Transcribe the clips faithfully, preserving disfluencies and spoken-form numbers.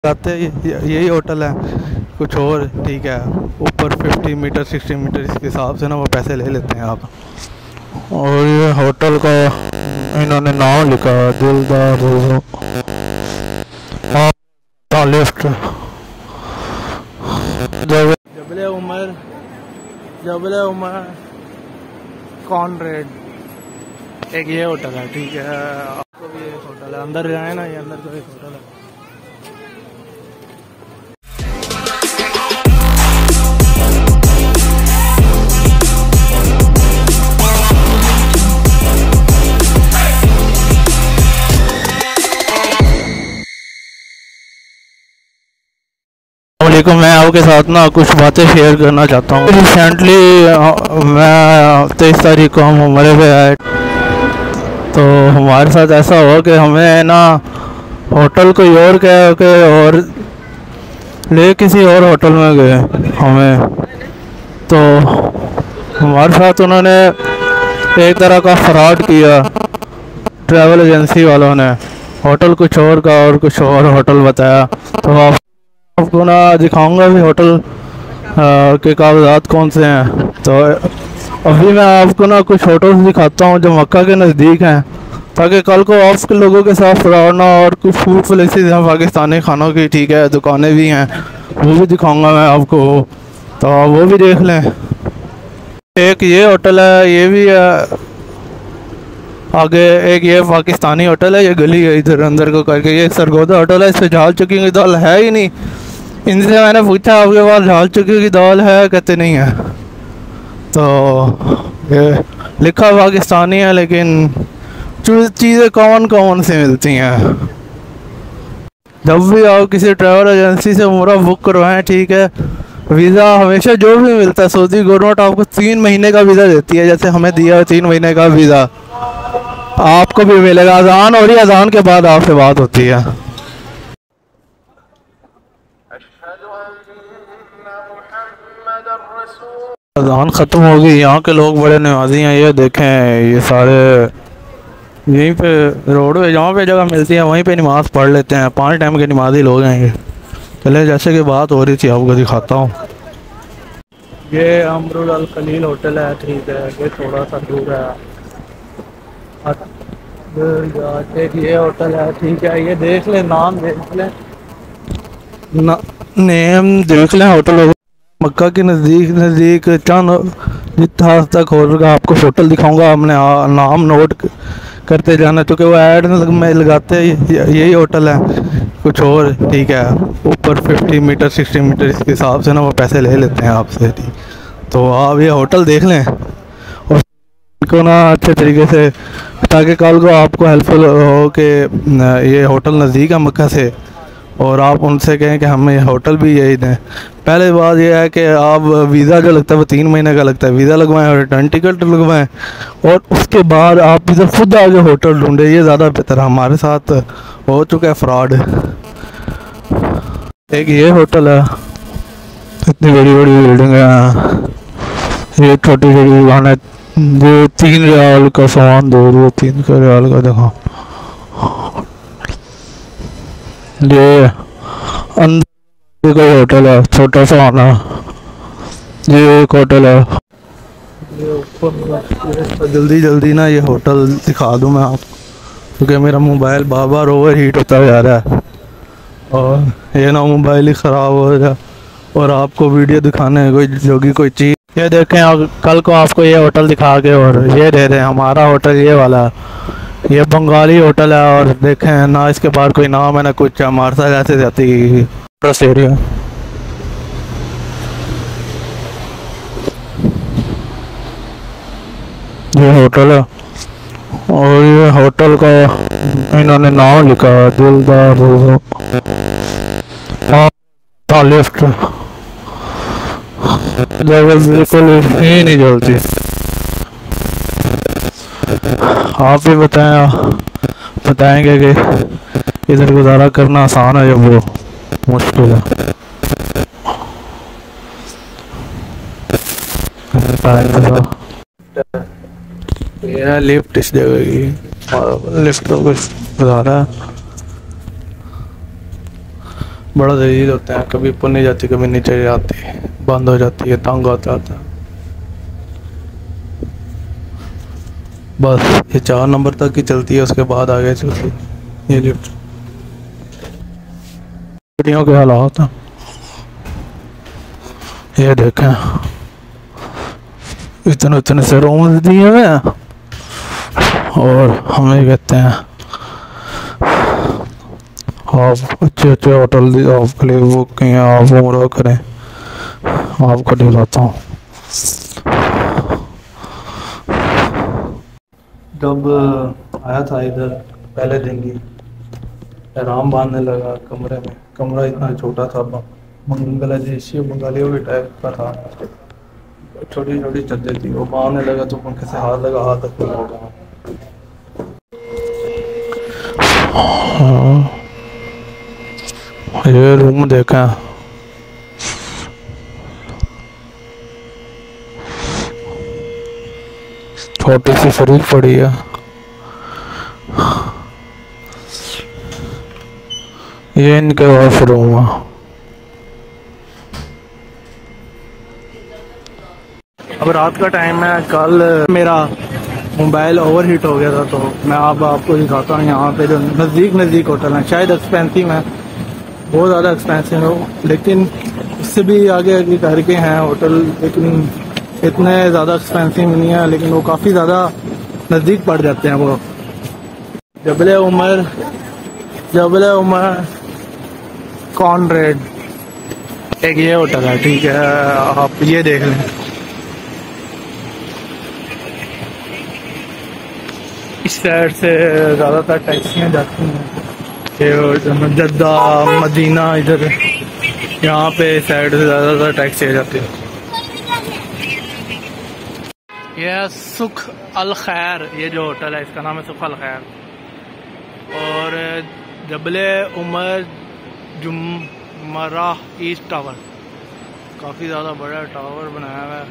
आते हैं यही होटल है, कुछ और ठीक है। ऊपर फिफ्टी मीटर सिक्सटी मीटर इसके हिसाब से ना वो पैसे ले लेते हैं आप। और ये होटल का इन्होंने नाम लिखा है दिलदार लिफ्ट। जबले उमर जबले उमर कॉनरेड एक ये होटल है, ठीक है। आपको भी एक होटल है, अंदर जाए ना, ये अंदर का एक होटल है। मैं आपके साथ ना कुछ बातें शेयर करना चाहता हूँ। रिसेंटली मैं तेईस तारीख को हम उम्रे पे आए, तो हमारे साथ ऐसा हुआ कि हमें ना होटल कोई और कह के और ले किसी और होटल में गए हमें। तो हमारे साथ उन्होंने एक तरह का फ्रॉड किया, ट्रैवल एजेंसी वालों ने। होटल कुछ और का और कुछ और होटल बताया। तो आप आपको ना दिखाऊंगा भी होटल के कागजात कौन से हैं। तो अभी मैं आपको ना कुछ होटल्स दिखाता हूँ जो मक्का के नज़दीक हैं, ताकि कल को आपके लोगों के साथ फ्रॉड ना। और कुछ फूड प्लेसेस हैं पाकिस्तानी खानों की, ठीक है, दुकानें भी हैं, वो भी दिखाऊंगा मैं आपको, तो आप वो भी देख लें। एक ये होटल है, ये भी है आगे। एक ये पाकिस्तानी होटल है, ये गली है इधर अंदर को करके। ये सरगोदा होटल है, इससे झाल चुकी की दाल है ही नहीं। इनसे मैंने पूछा आपके पास झाल चुकी की दाल है, कहते नहीं है। तो ये लिखा पाकिस्तानी है, लेकिन चीज़ें कौन कौन से मिलती हैं। जब भी आप किसी ट्रैवल एजेंसी से उम्रा बुक करवाएं, ठीक है, वीज़ा हमेशा जो भी मिलता है, सऊदी गवर्नमेंट आपको तीन महीने का वीज़ा देती है। जैसे हमें दिया है तीन महीने का वीज़ा, आपको भी मिलेगा। अजान हो रही है, अजान के बाद आपसे बात होती है। अजान ख़त्म हो गई। यहाँ के लोग बड़े नमाजी हैं, ये देखें, ये सारे यहीं पे रोड पे जहाँ पे जगह मिलती है वहीं पे नमाज़ पढ़ लेते हैं। पाँच टाइम के नमाजी लोग हैं ये। चले, जैसे कि बात हो रही थी आपको दिखाता हूँ। ये अमरुल अल खलील होटल है, ठीक है, ये थोड़ा सा दूर है। एक ये होटल है, ठीक है, ये देख लें, नाम देख लें, ना, नेम देख लें होटल। मक्का के नज़दीक नज़दीक चंद जितना तक होगा आपको होटल दिखाऊंगा। हमने नाम नोट करते जाना, क्योंकि वो ऐड में लगाते यही होटल है, कुछ और ठीक है। ऊपर फिफ्टी मीटर सिक्सटी मीटर इसके हिसाब से ना वो पैसे ले लेते हैं आपसे, ठीक। तो आप ये होटल देख लें और इनको ना अच्छे तरीके से, ताकि कल को आपको हेल्पफुल हो कि ये होटल नज़दीक है मक्का से, और आप उनसे कहें कि हमें होटल भी यही दें। पहले बात यह है कि आप वीज़ा जो लगता है वो तीन महीने का लगता है, वीज़ा लगवाएं और रिटर्न टिकट लगवाएं, और उसके बाद आप इधर खुद आगे होटल ढूंढें, ये ज़्यादा बेहतर है। हमारे साथ हो चुका है फ्रॉड। एक ये होटल है, इतनी बड़ी बड़ी बिल्डिंग है, ये छोटी छोटी दुकान है, जो तीन रियाल का सामान दे रही है, तीन का रियाल का। देखो ये अंदर कोई होटल है, छोटा सा आना, ये एक होटल है। ये ऊपर जल्दी जल्दी ना ये होटल दिखा दूँ मैं आप, क्योंकि मेरा मोबाइल बार बार ओवर हीट होता जा रहा है, और ये ना मोबाइल ही ख़राब हो रहा है, और आपको वीडियो दिखाने कोई जोगी कोई चीज़। ये देखें, कल को आपको ये होटल दिखा के और ये दे दें। हमारा होटल ये वाला, ये बंगाली होटल है, और देखें ना इसके बाद कोई नाम है ना कुछ। हमारे साथ ऐसे जाती एरिया। ये होटल है, और ये होटल का इन्होंने नाम लिखा है दिलदार लिफ्ट। जगह बिल्कुल ही नहीं जलती। आप भी बताएं बताएंगे कि इधर गुजारा करना आसान है या वो मुश्किल है। यह लिफ्ट इस जगह की, लिफ्ट तो कुछ गुजारा बड़ा लजीज होते हैं। कभी ऊपर नहीं जाती, कभी नीचे जाती, बंद हो जाती है, तंग होता आता है। बस ये चार नंबर तक ही चलती है, उसके बाद आगे चलती है ये लिफ्ट। गाड़ियों के हालात हैं ये देखें, इतने इतने से रूम दिए हुए हैं और हमें कहते हैं आप अच्छे अच्छे होटल आपके लिए बुक किए, आप उम्र करें। आपको दिखाता हूँ, जब आया था इधर पहले दिन ही आराम बांधने लगा कमरे में। कमरा इतना छोटा था, बांग्लादेशी बंगालियों के टाइप का था, छोटी छोटी चद्दर थी। वो बांधने लगा तो पंखे से हाथ लगा, हाथ तक हो गया। हाँ ये रूम देखा, छोटी सी फ्रिज पड़ी है। ये इनके वॉशरूम है। अब रात का टाइम है। कल मेरा मोबाइल ओवर हीट हो गया था, तो मैं अब आपको दिखाता हूँ यहाँ पे जो नज़दीक नज़दीक होटल हैं। शायद एक्सपेंसिव है, बहुत ज़्यादा एक्सपेंसिव हो, लेकिन उससे भी आगे आगे करके हैं होटल, लेकिन इतने ज़्यादा एक्सपेंसिव नहीं है, लेकिन वो काफ़ी ज़्यादा नज़दीक पड़ जाते हैं। वो Jabal Omar, Jabal Omar Conrad एक ये होटल है, ठीक है। आप ये देख लें, इस साइड से ज़्यादातर टैक्सियाँ जाती हैं, जद्दा मदीना, इधर यहाँ पे साइड से ज़्यादातर टैक्सी जाती है। यह सुख अल खैर, ये जो होटल है इसका नाम है सुख अल खैर। और जबले उमर जुमरा ईस्ट टावर, काफ़ी ज़्यादा बड़ा टावर बनाया हुआ है।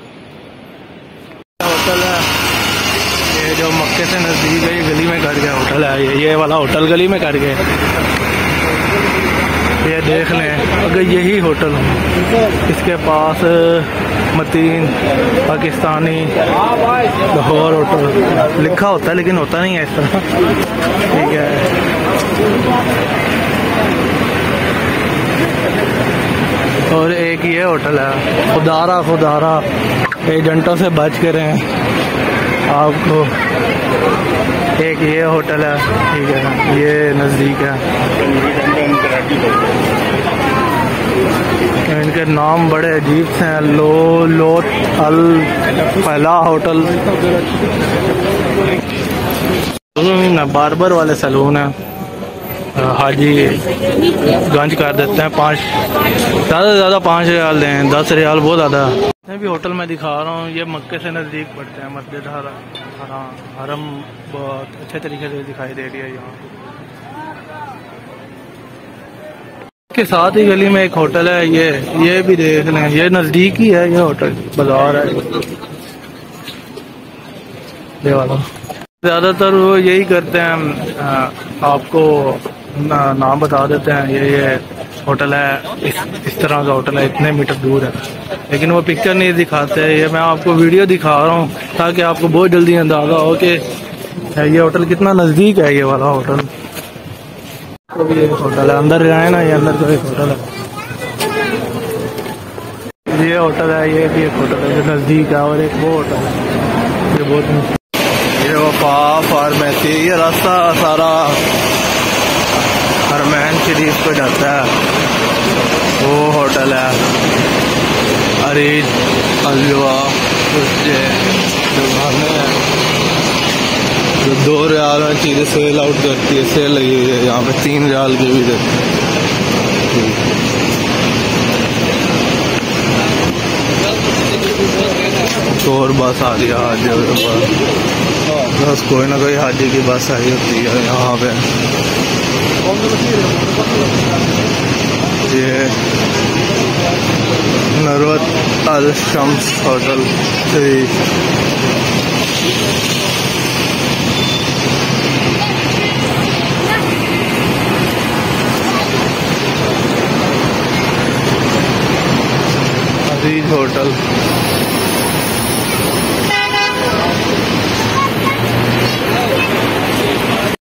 होटल है ये जो मक्के से नज़दीक है, ये गली में कर गया होटल है। ये ये वाला होटल गली में कर गए। ये देख लें, अगर यही होटल हो, इसके पास मतीन पाकिस्तानी लाहौर होटल लिखा होता है, लेकिन होता नहीं है इस तरह, ठीक है। और एक ये होटल है खुदारा खुदारा, एजेंटों से बच के रहें आपको। एक ये होटल है, ठीक है, ये नज़दीक है। इनके नाम बड़े अजीब से हैं, लो लोट अल फला होटल, बार्बर वाले सैलून है। हाजी गंज कर देते हैं, पाँच ज़्यादा से ज़्यादा पाँच रियाल दें, दस रियाल बहुत ज़्यादा। जितने भी होटल मैं दिखा रहा हूँ ये मक्के से नज़दीक पड़ते हैं। मस्जिद हराम हरम बहुत अच्छे तरीके से दिखाई दे रही है यहाँ के साथ ही गली में एक होटल है, ये ये भी देख लें, ये नज़दीक ही है। ये होटल बाजार है ये वाला। ज़्यादातर वो यही करते हैं, आपको ना, नाम बता देते हैं ये ये होटल है, इस इस तरह का होटल है, इतने मीटर दूर है, लेकिन वो पिक्चर नहीं दिखाते। ये मैं आपको वीडियो दिखा रहा हूँ ताकि आपको बहुत जल्दी अंदाज़ा हो कि ये होटल कितना नज़दीक है। ये वाला होटल तो भी एक होटल है, अंदर जाए ना, ये अंदर का एक होटल है। ये होटल है, ये भी एक होटल है जो नज़दीक है, और एक वो होटल है ये बहुत। ये वफा फार्मेसी, ये रास्ता सारा हरमैन शरीफ को जाता है। वो होटल है अरीज अलवा, दुकानें हैं जो दो रियाल में चीज़ें सेल आउट करती है, सेल लगी हुई है यहाँ पे, तीन रियाल की भी देती तो। और बस आ रही है हाजी, बस कोई ना कोई हाजी की बस आई होती है यहाँ पे। ये Narwat Al Shams hotel three. Aziz hotel.